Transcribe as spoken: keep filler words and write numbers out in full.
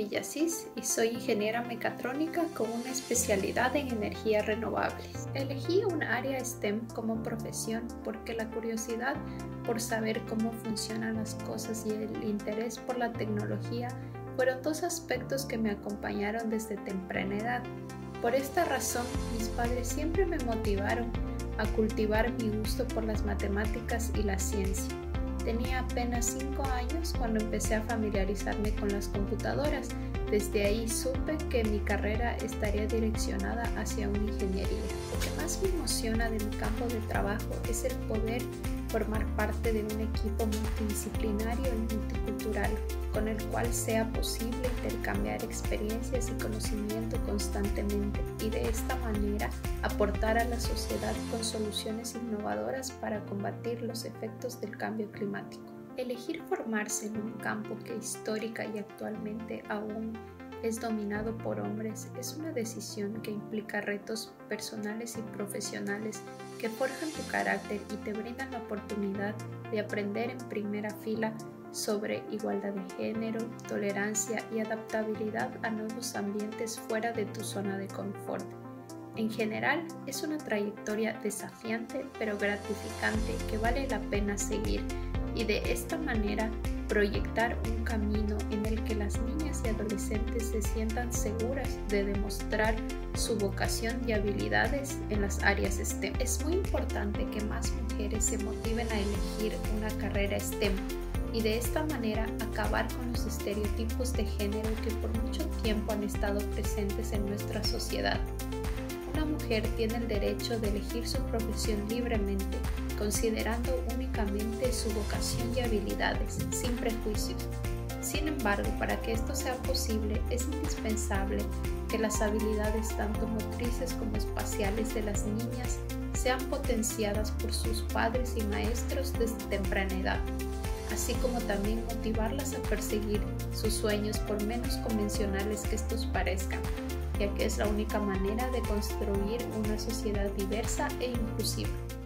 Villasís y soy ingeniera mecatrónica con una especialidad en energías renovables. Elegí un área STEM como profesión porque la curiosidad por saber cómo funcionan las cosas y el interés por la tecnología fueron dos aspectos que me acompañaron desde temprana edad. Por esta razón, mis padres siempre me motivaron a cultivar mi gusto por las matemáticas y la ciencia. Tenía apenas cinco años cuando empecé a familiarizarme con las computadoras. Desde ahí supe que mi carrera estaría direccionada hacia una ingeniería. Lo que más me emociona de mi campo de trabajo es el poder formar parte de un equipo multidisciplinario y multicultural, con el cual sea posible intercambiar experiencias y conocimiento constantemente y de esta manera aportar a la sociedad con soluciones innovadoras para combatir los efectos del cambio climático. Elegir formarse en un campo que histórica y actualmente aún es dominado por hombres es una decisión que implica retos personales y profesionales que forjan tu carácter y te brindan la oportunidad de aprender en primera fila sobre igualdad de género, tolerancia y adaptabilidad a nuevos ambientes fuera de tu zona de confort. En general, es una trayectoria desafiante pero gratificante que vale la pena seguir y de esta manera proyectar un camino en el que las niñas y adolescentes se sientan seguras de demostrar su vocación y habilidades en las áreas STEM. Es muy importante que más mujeres se motiven a elegir una carrera STEM y de esta manera acabar con los estereotipos de género que por mucho tiempo han estado presentes en nuestra sociedad. Una mujer tiene el derecho de elegir su profesión libremente, considerando únicamente su vocación y habilidades, sin prejuicios. Sin embargo, para que esto sea posible, es indispensable que las habilidades tanto motrices como espaciales de las niñas sean potenciadas por sus padres y maestros desde temprana edad, así como también motivarlas a perseguir sus sueños por menos convencionales que estos parezcan, ya que es la única manera de construir una sociedad diversa e inclusiva.